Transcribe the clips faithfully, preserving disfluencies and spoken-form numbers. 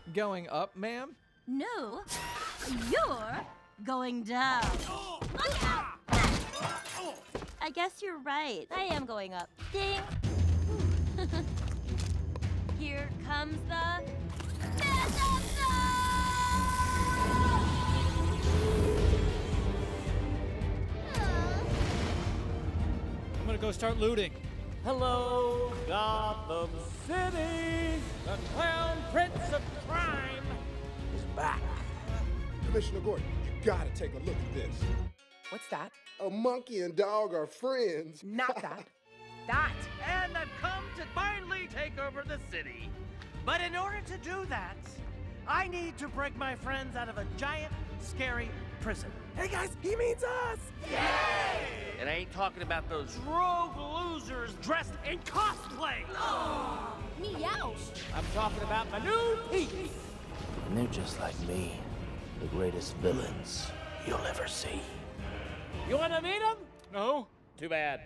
Going up, ma'am? No, you're going down. I guess you're right. I am going up. Ding. Here comes the Phantom I'm gonna go start looting. Hello, Gotham City! The clown prince of crime is back. Commissioner Gordon, you gotta take a look at this. What's that? A monkey and dog are friends. Not that. That. And I've come to finally take over the city. But in order to do that, I need to break my friends out of a giant, scary prison. Hey guys, he means us! And I ain't talking about those rogue losers dressed in cosplay. Meow. I'm talking about my new peeps. And they're just like me, the greatest villains you'll ever see. You want to meet him? No? Too bad.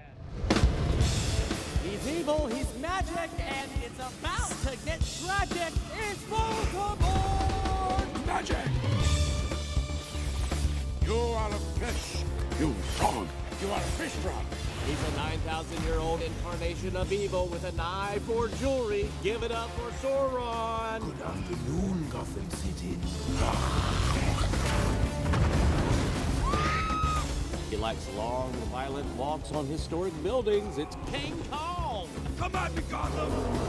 He's evil, he's magic, and it's about to get tragic. It's Voldemort! Magic! You are a fish, you frog. You are a fish frog. He's a nine thousand year old incarnation of evil with an eye for jewelry. Give it up for Sauron. Good afternoon, Gotham City. He likes long, violent walks on historic buildings. It's King Kong. Come at me, Gotham!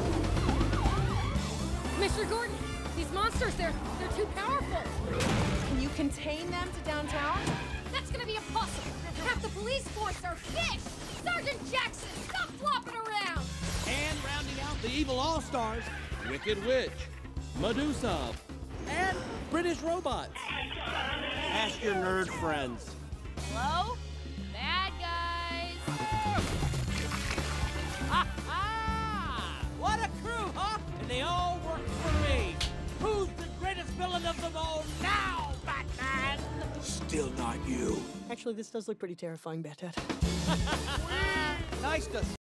Mister Gordon, these monsters, they're, they're too powerful. Can you contain them to downtown? That's gonna be impossible. Half the police force are fish. Sergeant Jackson, stop flopping around. And rounding out the evil all-stars, Wicked Witch, Medusa, and British Robot. Ask your nerd friends. Hello? Bad guys. Ha ha! What a crew, huh? And they all work for me. Who's the greatest villain of them all now, Batman? Still not you. Actually, this does look pretty terrifying, Bat-Dad. Nice to